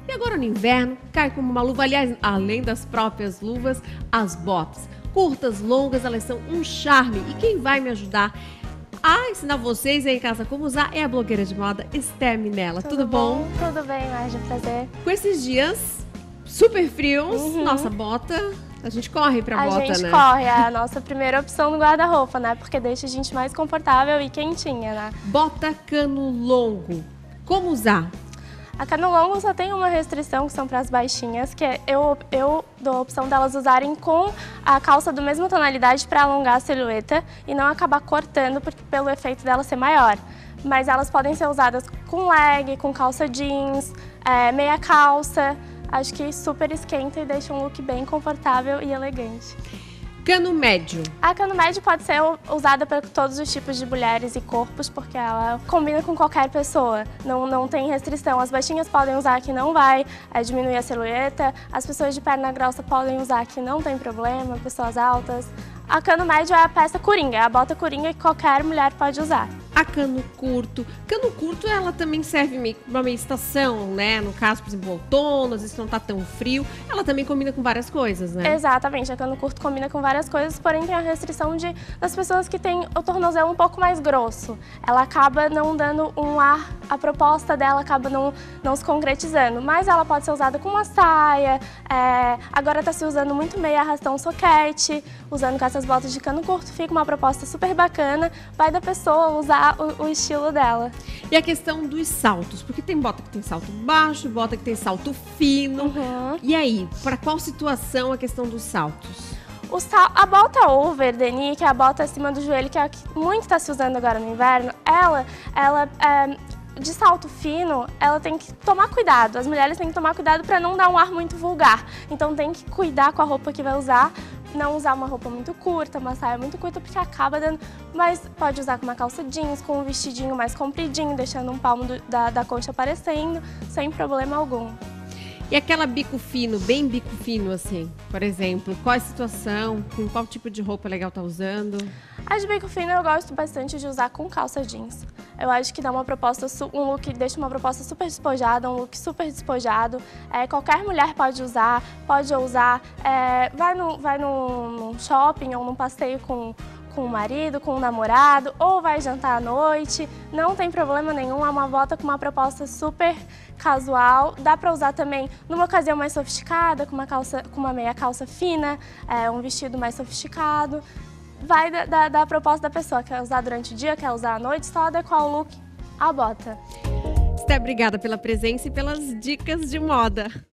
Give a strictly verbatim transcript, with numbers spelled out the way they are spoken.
E agora no inverno, cai como uma luva, aliás, além das próprias luvas, as botas. Curtas, longas, elas são um charme. E quem vai me ajudar a ensinar vocês aí em casa como usar é a blogueira de moda Esté Minella. Tudo, Tudo bom? bom? Tudo bem, Marja, prazer. Com esses dias super frios, uhum. nossa bota, a gente corre pra a bota, né? A gente corre, é a nossa primeira opção no guarda-roupa, né? Porque deixa a gente mais confortável e quentinha, né? Bota cano longo, como usar? A cano longo só tem uma restrição, que são para as baixinhas, que eu, eu dou a opção delas usarem com a calça da mesma tonalidade para alongar a silhueta e não acabar cortando porque, pelo efeito dela ser maior. Mas elas podem ser usadas com leg, com calça jeans, é, meia calça. Acho que super esquenta e deixa um look bem confortável e elegante. Cano médio. A cano médio pode ser usada para todos os tipos de mulheres e corpos, porque ela combina com qualquer pessoa, não, não tem restrição. As baixinhas podem usar que não vai é, diminuir a silhueta, as pessoas de perna grossa podem usar que não tem problema, pessoas altas. A cano médio é a peça coringa, é a bota coringa que qualquer mulher pode usar. A cano curto. Cano curto, ela também serve meio para uma estação, né? No caso, por exemplo, outono, às vezes não tá tão frio. Ela também combina com várias coisas, né? Exatamente, a cano curto combina com várias coisas, porém tem a restrição de, das pessoas que têm o tornozelo um pouco mais grosso. Ela acaba não dando um ar, a proposta dela acaba não, não se concretizando, mas ela pode ser usada com uma saia, é, agora tá se usando muito meia arrastão soquete, usando com essas botas de cano curto, fica uma proposta super bacana, vai da pessoa usar O, o estilo dela. E a questão dos saltos, porque tem bota que tem salto baixo, bota que tem salto fino. Uhum. E aí, para qual situação a questão dos saltos? O sal, a bota over denim, que é a bota acima do joelho, que é a que muito está se usando agora no inverno, ela, ela é, de salto fino, ela tem que tomar cuidado. As mulheres têm que tomar cuidado para não dar um ar muito vulgar. Então tem que cuidar com a roupa que vai usar. Não usar uma roupa muito curta, uma saia muito curta, porque acaba dando... Mas pode usar com uma calça jeans, com um vestidinho mais compridinho, deixando um palmo do, da, da coxa aparecendo, sem problema algum. E aquela bico fino, bem bico fino assim, por exemplo, qual é a situação, com qual tipo de roupa legal tá usando? A de bico fino eu gosto bastante de usar com calça jeans. Eu acho que dá uma proposta, um look, deixa uma proposta super despojada, um look super despojado. É, qualquer mulher pode usar, pode usar, é, vai, no, vai num, num shopping ou num passeio com, com o marido, com o namorado, ou vai jantar à noite, não tem problema nenhum, é uma bota com uma proposta super casual. Dá pra usar também numa ocasião mais sofisticada, com uma, calça, com uma meia calça fina, é, um vestido mais sofisticado. Vai da, da, da proposta da pessoa, quer usar durante o dia, quer usar à noite, só adequar o look à bota. Esté, obrigada pela presença e pelas dicas de moda.